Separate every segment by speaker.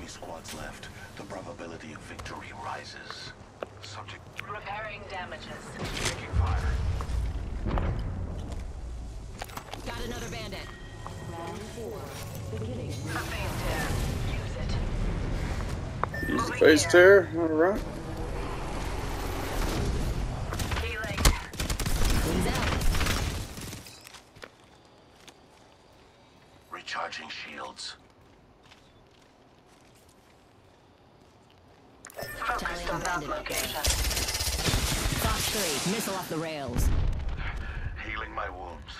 Speaker 1: squads left. The probability of victory rises. Subject
Speaker 2: Repairing damages.
Speaker 1: taking fire.
Speaker 2: Got another bandit.
Speaker 3: Round 4. Beginning.
Speaker 2: A phase tear. Use it.
Speaker 4: Use the phase tear. Alright.
Speaker 2: Healing.
Speaker 3: Wings out.
Speaker 1: Recharging shields.
Speaker 2: Focused on that location.
Speaker 3: Fox 3. Missile off the rails.
Speaker 1: Healing my wounds.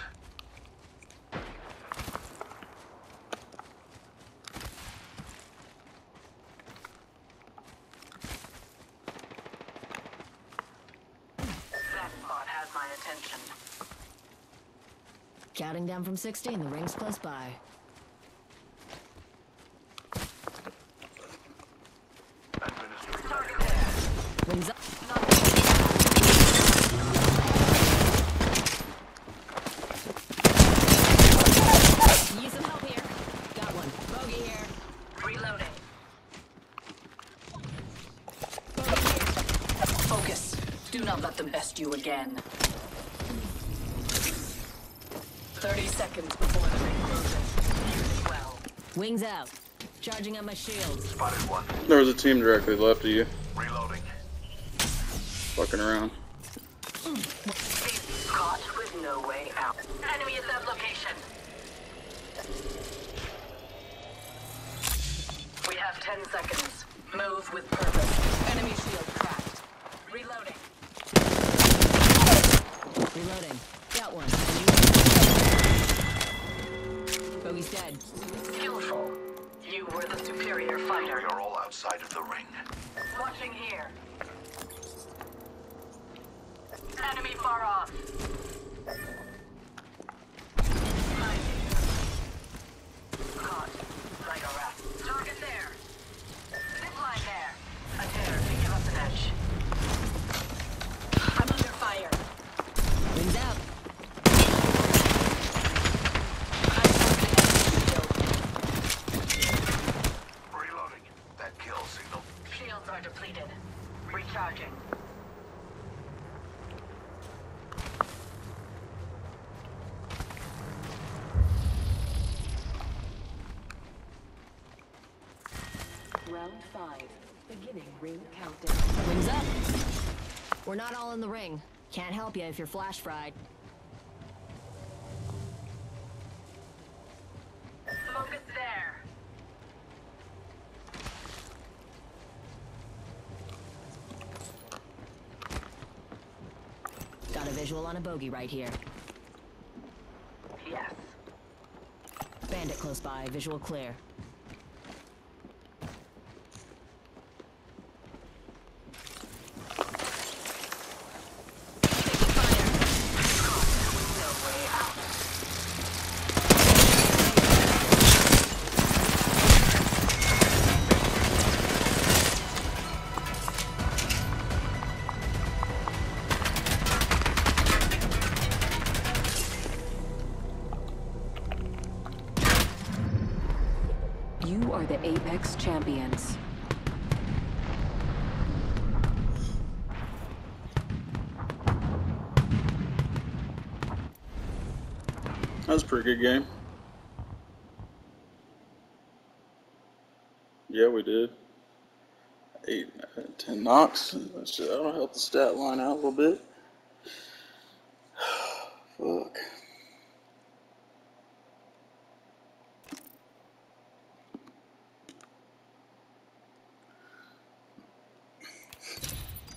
Speaker 2: That spot has my attention.
Speaker 3: Counting down from 16. The ring's close by.
Speaker 1: Administering
Speaker 2: Target
Speaker 1: medical.
Speaker 2: there.
Speaker 3: Wings up. Use some help here. Got one. Bogey here.
Speaker 2: Reloading.
Speaker 3: Bogey here.
Speaker 2: Focus. Do not let them best you again. 30 seconds before the ring closes. Use it well.
Speaker 3: Wings out. Charging on my shields.
Speaker 1: Spotted one.
Speaker 4: There was a team directly left of you.
Speaker 1: Reloading.
Speaker 4: Fucking around.
Speaker 2: Caught with no way out. Enemy at that location. We have 10 seconds. Move with purpose. Enemy shield cracked. Reloading.
Speaker 3: Reloading. Got one. Bogey's dead.
Speaker 2: Skillful. You were the superior
Speaker 1: We
Speaker 2: fighter.
Speaker 1: are all outside of the ring.
Speaker 2: Watching here. Enemy far off. Caught. Like a rat. Target there. Zip line there. A dare to give us an edge. I'm under fire.
Speaker 3: Wings out.
Speaker 2: I'm targeting enemy
Speaker 1: Reloading. That kill signal.
Speaker 2: shield. Shields are depleted. Recharging.
Speaker 3: Round 5. Beginning ring countdown. Wings up. We're not all in the ring. Can't help you if you're flash fried.
Speaker 2: Focus there.
Speaker 3: Got a visual on a bogey right here.
Speaker 2: Yes.
Speaker 3: Bandit close by. Visual clear.
Speaker 2: Taking fire. Caught with no way out.
Speaker 5: You are the Apex Champions.
Speaker 4: That was a pretty good game. Yeah, we did. 8 out of 10 knocks. That'll help the stat line out a little bit. Fuck.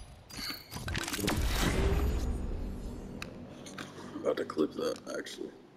Speaker 4: About to clip that, actually.